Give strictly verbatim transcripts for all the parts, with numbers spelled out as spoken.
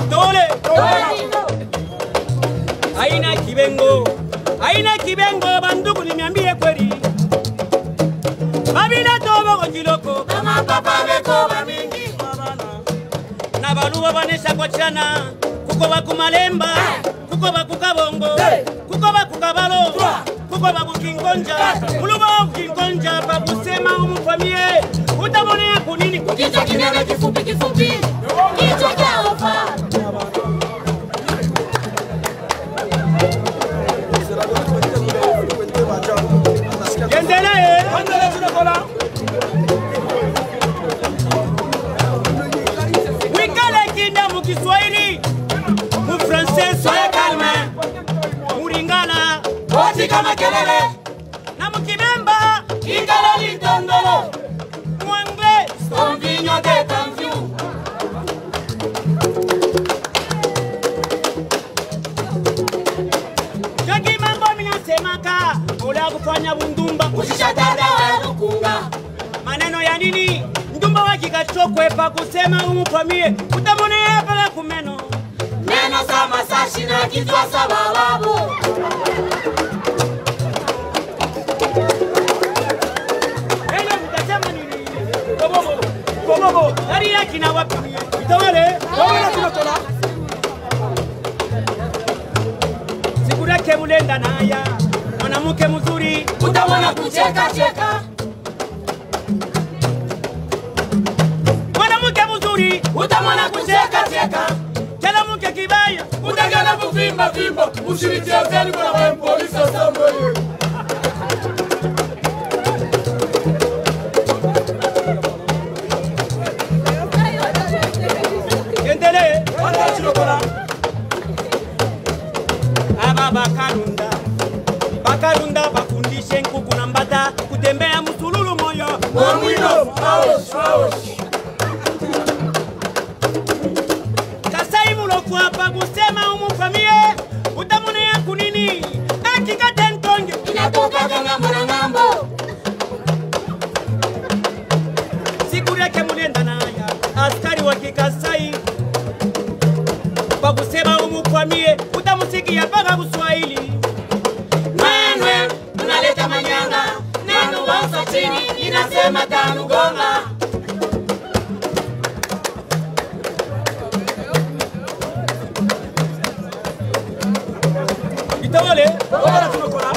Tole. Aina kibengo. Aina kibengo bandugu niambie kweli. Babina tobo kujiloko. Kama papa beko bamingi. Na baluwa banesha kochana. Kuko bakumalemba. Kuko bakukabongo. Kuko bakukabalo. Kuko bakukingonja. Uluba ukingonja babusema umufamie. Utabonea kunini? Kichwa kinene kifupi kifupi. Kichwa cha ofa. Endelee. Endelee tunakola. Wikale kinda mu Kiswahili. Mu Francais soyez calme. Muringala. Wati kama kelele. Na mu Kimemba. Ingala litondolo. Mu Anglais. Son vigno de Tanfiu. Jaki mambo minasemaka. Ola kufanya bundumba. Usisha dada wa lukunga. Maneno ya nini? Ndumba wakikachokwe pa kusema umufamie. Utamonea pala kumeno. Neno za masashi na kichwa sababu. Ele mtasema nini? Kobobo. Kobobo. Dari yaki na wapi? Itawale. Wala tunakola. Sigurake mulenda na haya. Mwanamke mzuri. Utamona kucheka cheka. Mwanamke mzuri. Utamona kucheka cheka. Kila mke kibaya. Utagana kuvimba vimba. Ushirikiane kwa wa polisi asamba. Endelee. Wala tunakola. Aba bakarunda. Bakarunda bafundishe nkuku na mbata kutembea msululu moyo. Mwamwino, aosh, aosh. Kasai muloku hapa kusema umufamie. Utamonea kunini? Hakika tentonge. Inatoka kanga mwana ngambo. Siku yake mulenda na haya. Askari wa Kikasai. Kwa kusema umufamie. Utamusikia paka Kiswahili. Manwe, unaleta manyanga. Neno wansa chini, inasema tanu gonga. Itawale. Wala tunakola.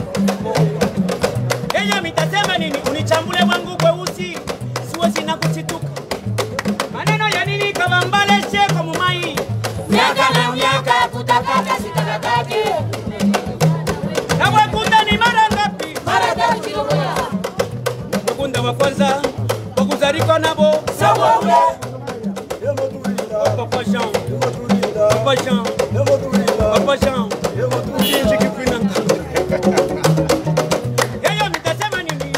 Eya mitasema nini? Unichambule mwangu kweusi. Siwezi na kuchituka. Maneno ya nini kama mbale sheko mumai. Miaka na miaka kutakata sitakatake. Na wakunda ni mara ngapi? Mara tatu kilogoya. Wakunda wa kwanza. Wakuzariko nabo. Sawa ule. Papa Jean. Papa Jean. Papa Jean. Kinji kipinanga. Eyo mitasema nini?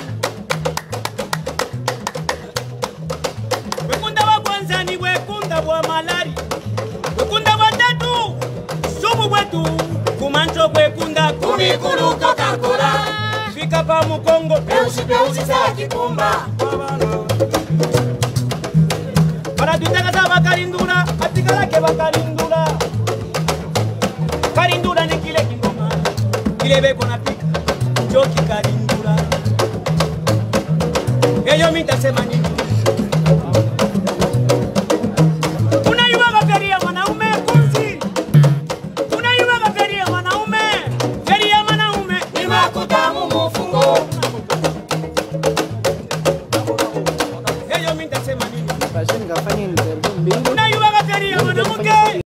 Wekunda wa kwanza ni wekunda wa malari. Wekunda wa tatu sumu wetu. Kumancho wekunda Kumikuluko kakola. fika pa Mukongo. Peusi peusi sa kikumba. Para tutaka sa bakarindura. Atikala ke bakarindura. Karindura ni kile kingoma. Kile beko na pika. Joki karindura. Eyo mitasema nini? Unaiwa gaferi ya mwanaume kunzi. Unaiwa gaferi ya mwanaume. Feri ya mwanaume. Ni makutamu mufungo. Eyo mitasema nini? Basi nikafanya interview mbili. Unaiwa gaferi ya mwanamke.